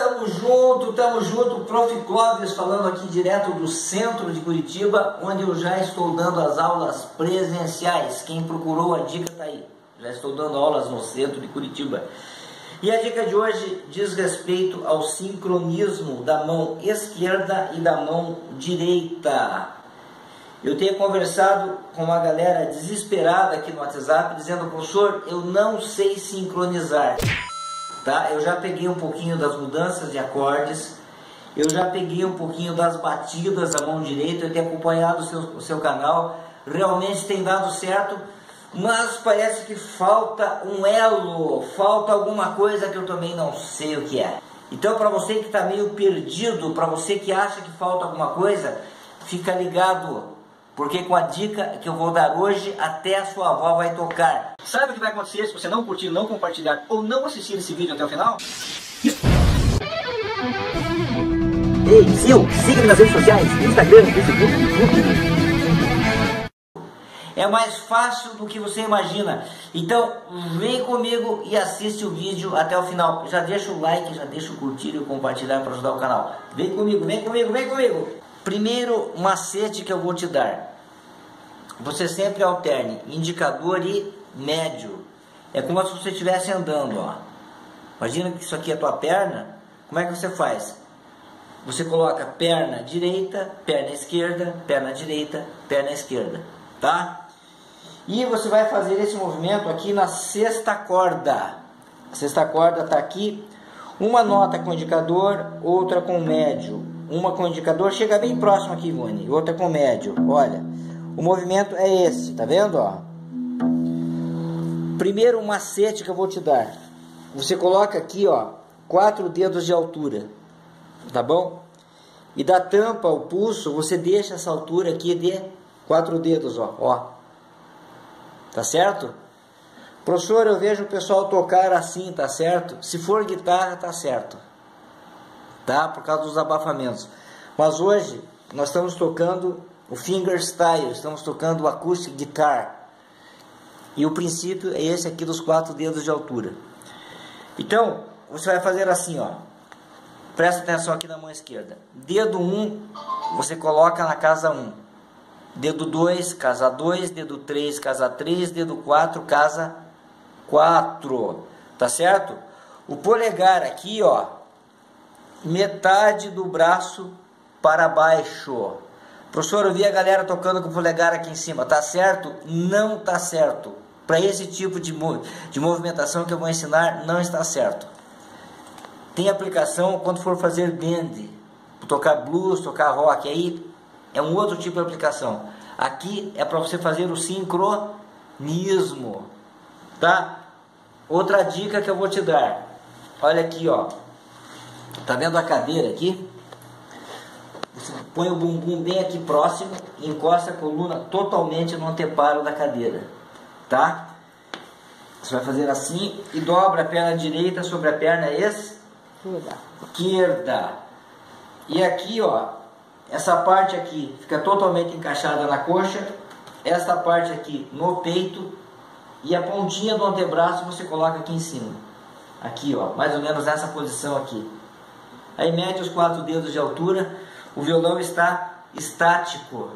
Tamo junto, Prof. Clóvis falando aqui direto do centro de Curitiba, onde eu já estou dando as aulas presenciais. Quem procurou a dica tá aí, já estou dando aulas no centro de Curitiba. E a dica de hoje diz respeito ao sincronismo da mão esquerda e da mão direita. Eu tenho conversado com uma galera desesperada aqui no WhatsApp, dizendo: professor, eu não sei sincronizar. Tá? Eu já peguei um pouquinho das mudanças de acordes, eu já peguei um pouquinho das batidas da mão direita, eu tenho acompanhado o seu canal, realmente tem dado certo, mas parece que falta um elo, falta alguma coisa que eu também não sei o que é. Então, para você que está meio perdido, para você que acha que falta alguma coisa, fica ligado, porque com a dica que eu vou dar hoje, até a sua avó vai tocar. Sabe o que vai acontecer se você não curtir, não compartilhar ou não assistir esse vídeo até o final? Ei, siga-me nas redes sociais, Instagram, Facebook, YouTube. É mais fácil do que você imagina. Então, vem comigo e assiste o vídeo até o final. Já deixa o like, já deixa o curtir e o compartilhar para ajudar o canal. Vem comigo, vem comigo, vem comigo. Primeiro macete que eu vou te dar: você sempre alterne indicador e médio. É como se você estivesse andando, ó. Imagina que isso aqui é a tua perna. Como é que você faz? Você coloca perna direita, perna esquerda, perna direita, perna esquerda, tá? E você vai fazer esse movimento aqui na sexta corda. A sexta corda está aqui. Uma nota com indicador, outra com médio. Uma com indicador, chega bem próximo aqui, Ivone. Outra com médio. Olha, o movimento é esse, tá vendo, ó? Primeiro macete que eu vou te dar: você coloca aqui, ó, 4 dedos de altura, tá bom? E da tampa ao pulso, você deixa essa altura aqui de 4 dedos, ó. Tá certo? Professor, eu vejo o pessoal tocar assim, tá certo? Se for guitarra, tá certo, tá? Por causa dos abafamentos. Mas hoje nós estamos tocando o fingerstyle, estamos tocando o acoustic guitar. E o princípio é esse aqui dos 4 dedos de altura. Então, você vai fazer assim, ó. Presta atenção aqui na mão esquerda. Dedo 1, você coloca na casa 1. Dedo 2, casa 2. Dedo 3, casa 3. Dedo 4, casa 4. Tá certo? O polegar aqui, ó, metade do braço para baixo. Professor, eu vi a galera tocando com o polegar aqui em cima. Tá certo? Não tá certo. Para esse tipo de movimentação que eu vou ensinar, não está certo. Tem aplicação quando for fazer band, tocar blues, tocar rock, aí é um outro tipo de aplicação. Aqui é para você fazer o sincronismo, tá? Outra dica que eu vou te dar: olha aqui, ó. Tá vendo a cadeira aqui? Você põe o bumbum bem aqui próximo e encosta a coluna totalmente no anteparo da cadeira, tá? Você vai fazer assim e dobra a perna direita sobre a perna esquerda. E aqui, ó, essa parte aqui fica totalmente encaixada na coxa, essa parte aqui no peito, e a pontinha do antebraço você coloca aqui em cima. Aqui, ó, mais ou menos nessa posição aqui. Aí mede os 4 dedos de altura. O violão está estático.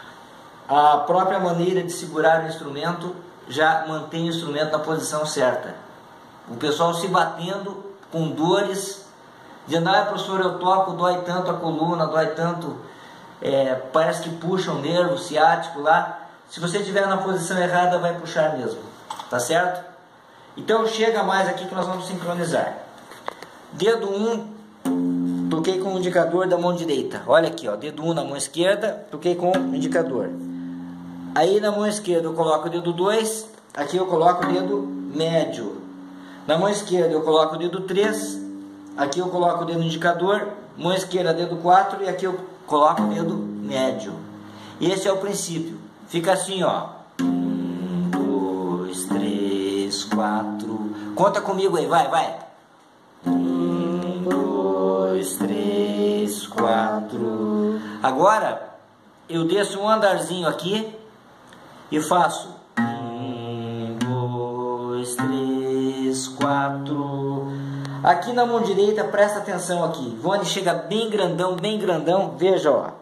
A própria maneira de segurar o instrumento já mantém o instrumento na posição certa. O pessoal se batendo com dores, dizendo: ah, professor, eu toco, dói tanto a coluna, dói tanto, parece que puxa o nervo ciático lá. Se você estiver na posição errada, vai puxar mesmo, tá certo? Então chega mais aqui que nós vamos sincronizar. Dedo 1, toquei com o indicador da mão direita. Olha aqui, ó, dedo 1 na mão esquerda, toquei com o indicador. Aí na mão esquerda eu coloco o dedo 2, aqui eu coloco o dedo médio. Na mão esquerda eu coloco o dedo 3, aqui eu coloco o dedo indicador, mão esquerda dedo 4 e aqui eu coloco o dedo médio. Esse é o princípio. Fica assim, ó. 1, 2, 3, 4. Conta comigo aí, vai. 1, 2, 3, 4. Agora eu desço um andarzinho aqui e faço 1, 2, 3, 4. Aqui na mão direita, presta atenção aqui. Ivone, chega bem grandão, veja, ó.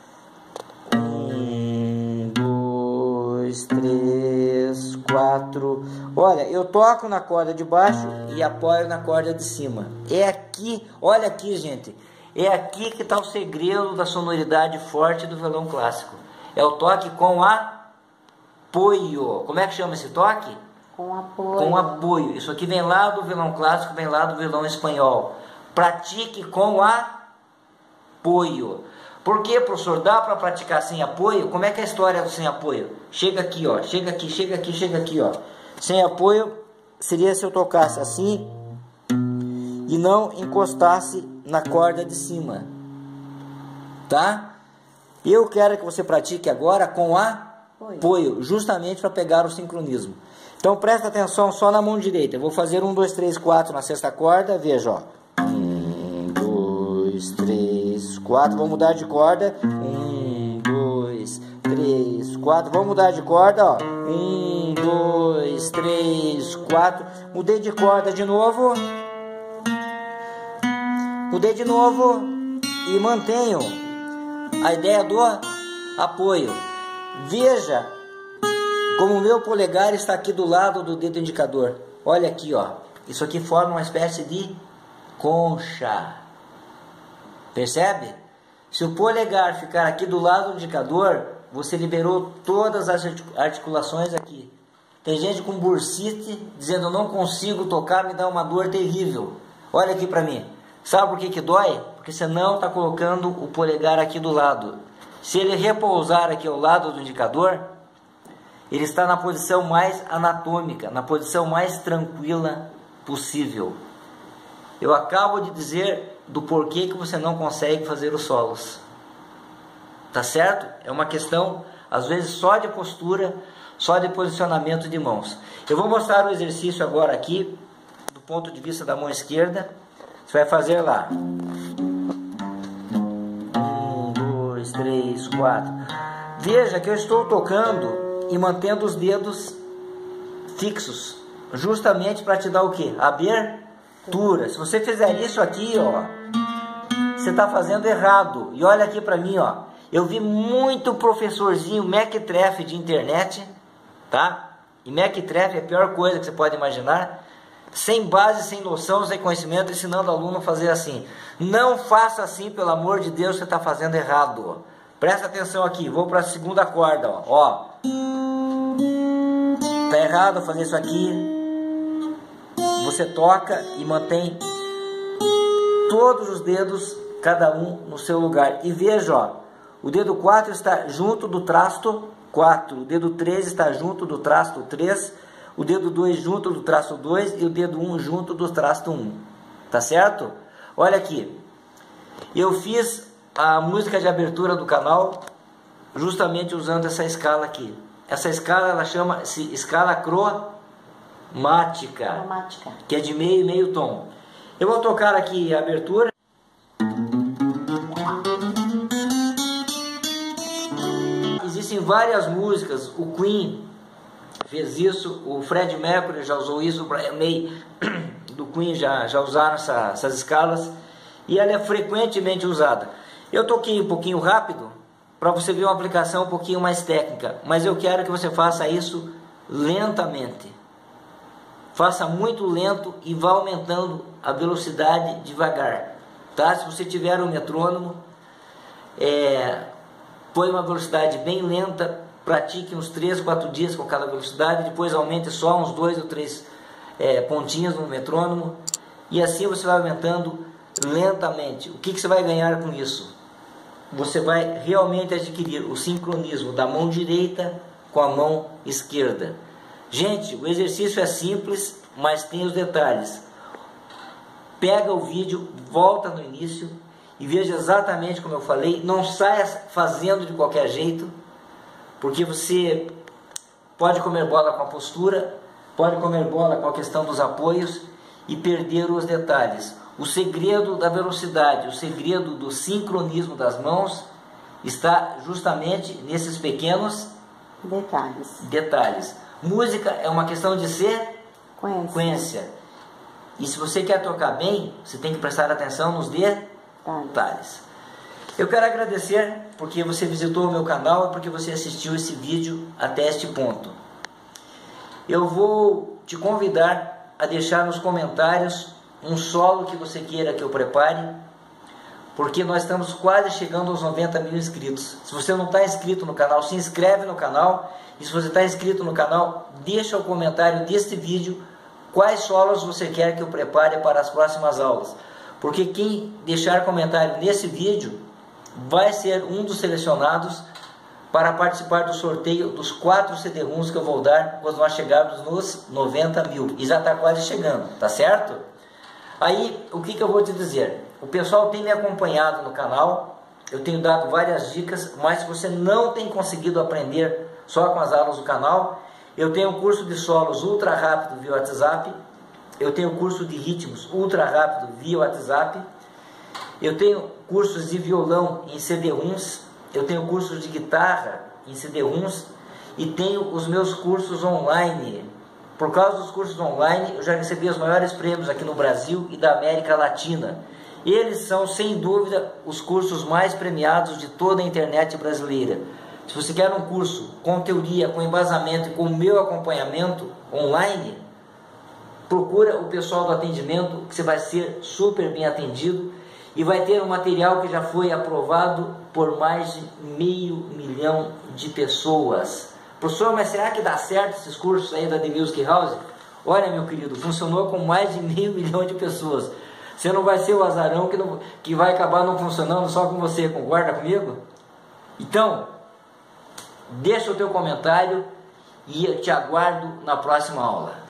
1, 2, 3, 4. Olha, eu toco na corda de baixo e apoio na corda de cima. É aqui, olha aqui, gente. É aqui que está o segredo da sonoridade forte do violão clássico. É o toque com apoio. Como é que chama esse toque? Com apoio. Com apoio. Isso aqui vem lá do violão clássico, vem lá do violão espanhol. Pratique com apoio. Por que, professor? Dá para praticar sem apoio? Como é que é a história do sem apoio? Chega aqui, ó. Chega aqui, ó. Sem apoio seria se eu tocasse assim e não encostasse na corda de cima. Tá? Eu quero que você pratique agora com apoio, justamente para pegar o sincronismo. Então presta atenção só na mão direita. Eu vou fazer 1, 2, 3, 4 na sexta corda. Veja, ó. 1, 2, 3, 4. Vou mudar de corda. 1, 2, 3, 4. Vou mudar de corda, ó. 1, 2, 3, 4. Mudei de corda de novo. Mudei de novo. E mantenho a ideia do apoio. Veja como o meu polegar está aqui do lado do dedo indicador. Olha aqui, ó. Isso aqui forma uma espécie de concha. Percebe? Se o polegar ficar aqui do lado do indicador, você liberou todas as articulações aqui. Tem gente com bursite dizendo: não consigo tocar, me dá uma dor terrível. Olha aqui pra mim. Sabe por que dói? Porque você não está colocando o polegar aqui do lado. Se ele repousar aqui ao lado do indicador, ele está na posição mais anatômica, na posição mais tranquila possível. Eu acabo de dizer do porquê que você não consegue fazer os solos. Tá certo? É uma questão, às vezes, só de postura, só de posicionamento de mãos. Eu vou mostrar o exercício agora aqui, do ponto de vista da mão esquerda. Você vai fazer lá. 1, 2, 3, 4. Veja que eu estou tocando e mantendo os dedos fixos, justamente para te dar o que? Abertura. Se você fizer isso aqui, ó, você está fazendo errado. E olha aqui para mim, ó. Eu vi muito professorzinho mequetrefe de internet, tá? E mequetrefe é a pior coisa que você pode imaginar. Sem base, sem noção, sem conhecimento, ensinando o aluno a fazer assim. Não faça assim, pelo amor de Deus, você está fazendo errado. Presta atenção aqui, vou para a segunda corda, ó. Tá errado fazer isso aqui. Você toca e mantém todos os dedos, cada um no seu lugar. E veja, ó, o dedo 4 está junto do trasto 4, o dedo 3 está junto do trasto 3, o dedo 2 junto do trasto 2 e o dedo 1 junto do trasto 1. Tá certo? Olha aqui. Eu fiz a música de abertura do canal justamente usando essa escala aqui. Essa escala, ela chama-se escala cromática, que é de meio e meio tom. Eu vou tocar aqui a abertura. Existem várias músicas, o Queen fez isso, o Freddie Mercury já usou isso, o Brian May do Queen já usaram essas escalas, e ela é frequentemente usada. Eu toquei um pouquinho rápido, para você ver uma aplicação um pouquinho mais técnica, mas eu quero que você faça isso lentamente. Faça muito lento e vá aumentando a velocidade devagar. Tá? Se você tiver um metrônomo, põe uma velocidade bem lenta, pratique uns 3, 4 dias com aquela velocidade, depois aumente só uns 2 ou 3 pontinhos no metrônomo, e assim você vai aumentando lentamente. O que você vai ganhar com isso? Você vai realmente adquirir o sincronismo da mão direita com a mão esquerda. Gente, o exercício é simples, mas tem os detalhes. Pega o vídeo, volta no início e veja exatamente como eu falei. Não saia fazendo de qualquer jeito, porque você pode comer bola com a postura, pode comer bola com a questão dos apoios e perder os detalhes. O segredo da velocidade, o segredo do sincronismo das mãos está justamente nesses pequenos detalhes. Música é uma questão de sequência. E se você quer tocar bem, você tem que prestar atenção nos detalhes. Eu quero agradecer porque você visitou o meu canal e porque você assistiu esse vídeo até este ponto. Eu vou te convidar a deixar nos comentários um solo que você queira que eu prepare, porque nós estamos quase chegando aos 90 mil inscritos. Se você não está inscrito no canal, se inscreve no canal. E se você está inscrito no canal, deixa o comentário deste vídeo quais solos você quer que eu prepare para as próximas aulas. Porque quem deixar comentário nesse vídeo vai ser um dos selecionados para participar do sorteio dos 4 CD-ROMs que eu vou dar quando nós chegarmos nos 90 mil. E já está quase chegando, tá certo? Aí, o que eu vou te dizer? O pessoal tem me acompanhado no canal, eu tenho dado várias dicas, mas se você não tem conseguido aprender só com as aulas do canal, eu tenho um curso de solos ultra rápido via WhatsApp, eu tenho um curso de ritmos ultra rápido via WhatsApp, eu tenho cursos de violão em CD-ROMs, eu tenho cursos de guitarra em CD-ROMs e tenho os meus cursos online. Por causa dos cursos online, eu já recebi os maiores prêmios aqui no Brasil e da América Latina. Eles são, sem dúvida, os cursos mais premiados de toda a internet brasileira. Se você quer um curso com teoria, com embasamento e com o meu acompanhamento online, procura o pessoal do atendimento, que você vai ser super bem atendido e vai ter um material que já foi aprovado por mais de 500 mil de pessoas. Professor, mas será que dá certo esses cursos aí da The Music House? Olha, meu querido, funcionou com mais de 500 mil de pessoas. Você não vai ser o azarão que vai acabar não funcionando só com você, concorda comigo? Então, deixa o teu comentário e eu te aguardo na próxima aula.